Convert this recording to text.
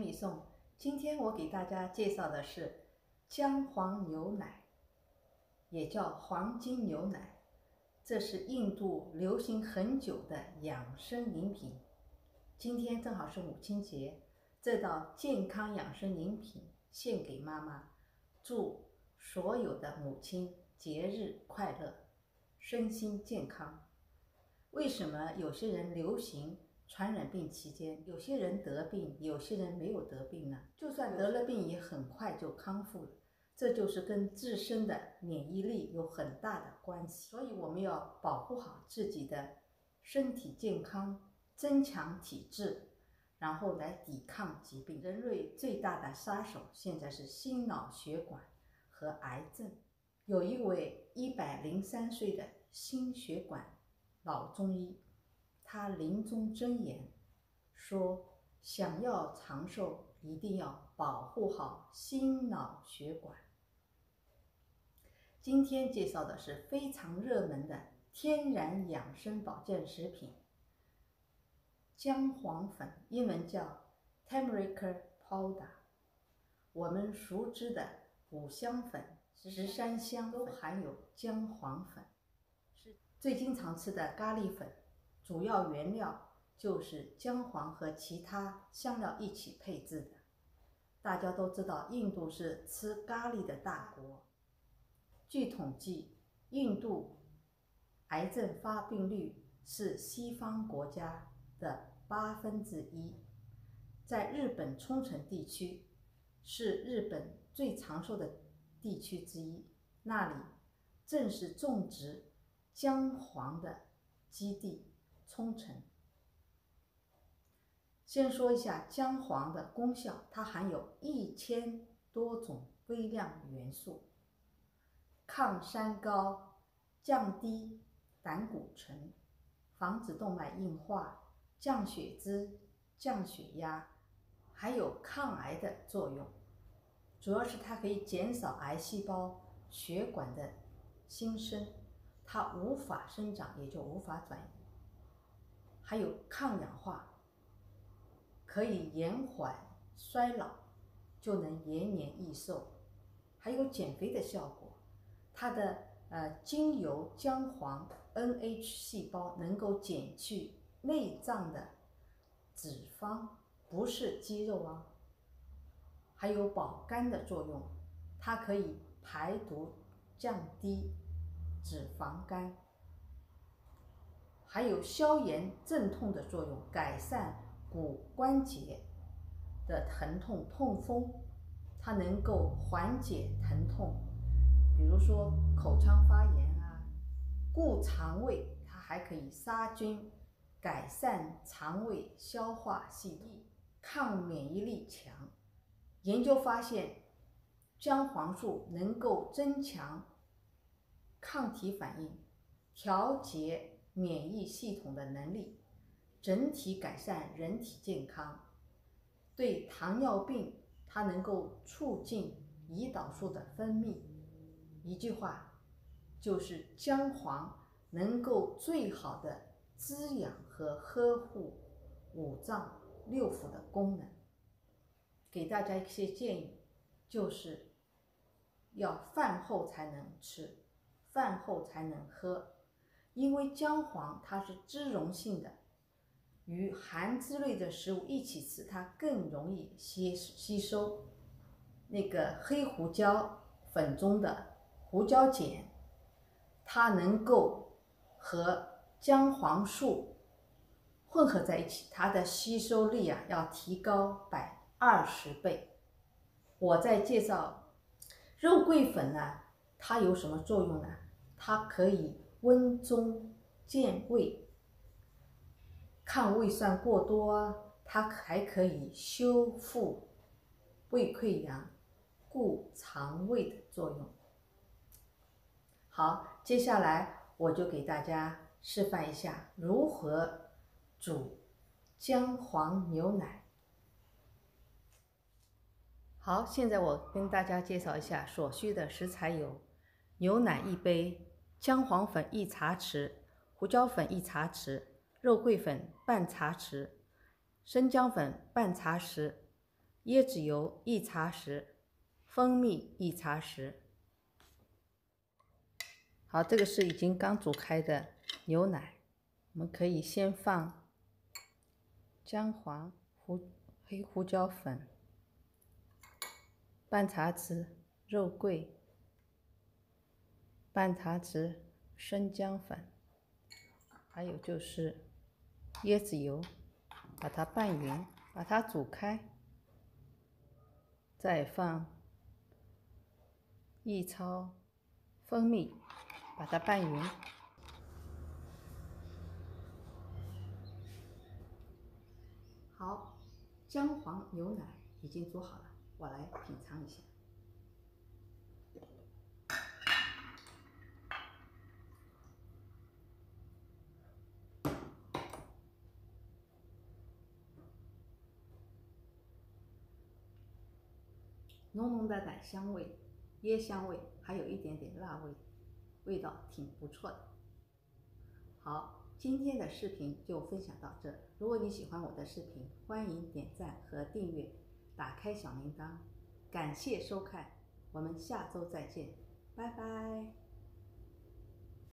米颂。今天我给大家介绍的是姜黄牛奶，也叫黄金牛奶。这是印度流行很久的养生饮品。今天正好是母亲节，这道健康养生饮品献给妈妈，祝所有的母亲节日快乐，身心健康。为什么有些人流行传染病期间，有些人得病，有些人没有得病呢？就算得了病，也很快就康复了。这就是跟自身的免疫力有很大的关系。所以我们要保护好自己的身体健康，增强体质，然后来抵抗疾病。人类最大的杀手现在是心脑血管和癌症。有一位103岁的心血管老中医，他临终箴言说，想要长寿，一定要保护好心脑血管。今天介绍的是非常热门的天然养生保健食品姜黄粉，英文叫 Turmeric Powder。 我们熟知的五香粉、十三香都含有姜黄粉，是最经常吃的咖喱粉，主要原料就是姜黄和其他香料一起配制的。大家都知道，印度是吃咖喱的大国。据统计，印度癌症发病率是西方国家的1%。在日本冲绳地区是日本最长寿的地区之一，那里正是种植姜黄的基地冲绳。先说一下姜黄的功效，它含有1000多种微量元素，抗三高，降低胆固醇，防止动脉硬化，降血脂，降血压，还有抗癌的作用。主要是它可以减少癌细胞血管的新生，它无法生长，也就无法转移。还有抗氧化，可以延缓衰老，就能延年益寿。还有减肥的效果，它的精油姜黄 NH 细胞能够减去内脏的脂肪，不是肌肉啊。还有保肝的作用，它可以排毒降低脂肪肝。还有消炎镇痛的作用，改善骨关节的疼痛痛风，它能够缓解疼痛，比如说口腔发炎啊，顾肠胃，它还可以杀菌，改善肠胃消化系统，抗免疫力强。研究发现，姜黄素能够增强抗体反应，调节免疫系统的能力，整体改善人体健康。对糖尿病，它能够促进胰岛素的分泌。一句话就是姜黄能够最好的滋养和呵护五脏六腑的功能。给大家一些建议，就是要饭后才能吃，饭后才能喝，因为姜黄它是脂溶性的，与含脂类的食物一起吃，它更容易吸收那个黑胡椒粉中的胡椒碱，它能够和姜黄素混合在一起，它的吸收力要提高20倍。我在介绍肉桂粉呢，它有什么作用呢？它可以温中健胃，抗胃酸过多啊，它还可以修复胃溃疡，顾肠胃的作用。好，接下来我就给大家示范一下如何煮姜黄牛奶。好，现在我跟大家介绍一下所需的食材有：牛奶1杯，姜黄粉1茶匙，胡椒粉1茶匙，肉桂粉半茶匙，生姜粉半茶匙， 椰子油1茶匙，蜂蜜1茶匙。好，这个是已经刚煮开的牛奶，我们可以先放姜黄、黑胡椒粉、半茶匙肉桂、半茶匙生姜粉，还有就是椰子油，把它拌匀，把它煮开，再放1勺蜂蜜，把它拌匀。好，姜黄牛奶已经煮好了，我来品尝一下。浓浓的奶香味、椰香味，还有一点点辣味，味道挺不错的。好，今天的视频就分享到这。如果你喜欢我的视频，欢迎点赞和订阅，打开小铃铛。感谢收看，我们下周再见，拜拜。